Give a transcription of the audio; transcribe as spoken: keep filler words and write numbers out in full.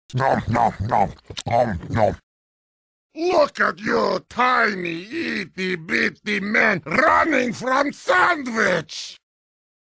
Nom nom nom nom nom. Look at you, tiny, itty bitty man running from Sandvich!